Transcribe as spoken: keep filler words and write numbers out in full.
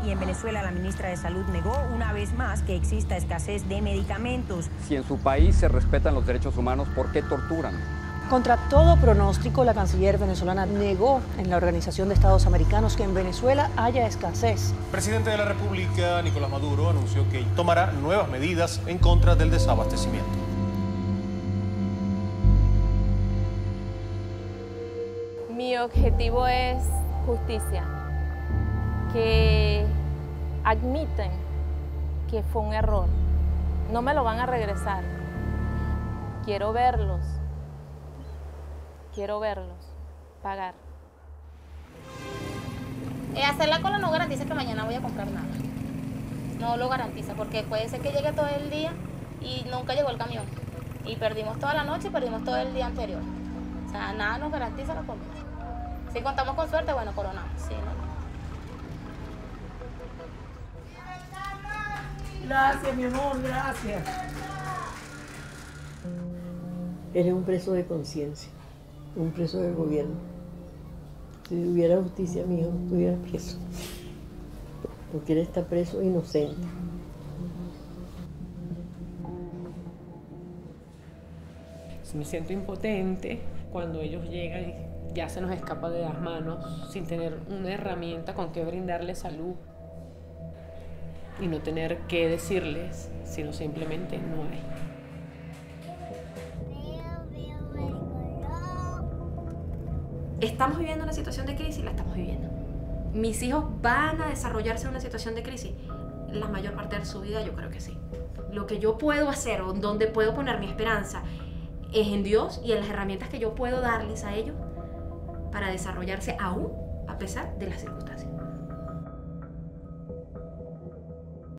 y en Venezuela la ministra de Salud negó una vez más que exista escasez de medicamentos. Si en su país se respetan los derechos humanos, ¿por qué torturan? Contra todo pronóstico, la canciller venezolana negó en la Organización de Estados Americanos que en Venezuela haya escasez. El presidente de la República, Nicolás Maduro, anunció que tomará nuevas medidas en contra del desabastecimiento. Mi objetivo es justicia, que admiten que fue un error. No me lo van a regresar. Quiero verlos. Quiero verlos pagar. Eh, hacer la cola no garantiza que mañana voy a comprar nada. No lo garantiza, porque puede ser que llegue todo el día y nunca llegó el camión. Y perdimos toda la noche y perdimos todo el día anterior. O sea, nada nos garantiza la comida. Si contamos con suerte, bueno, coronamos. Sí, ¿no? Gracias, mi amor, gracias. Él es un preso de conciencia. Un preso del gobierno. Si hubiera justicia, mi hijo no estuviera preso. Porque él está preso inocente. Me siento impotente cuando ellos llegan y ya se nos escapa de las manos sin tener una herramienta con que brindarles salud y no tener que decirles, sino simplemente no hay. ¿Estamos viviendo una situación de crisis? La estamos viviendo. ¿Mis hijos van a desarrollarse en una situación de crisis? La mayor parte de su vida yo creo que sí. Lo que yo puedo hacer o donde puedo poner mi esperanza es en Dios y en las herramientas que yo puedo darles a ellos para desarrollarse aún a pesar de las circunstancias.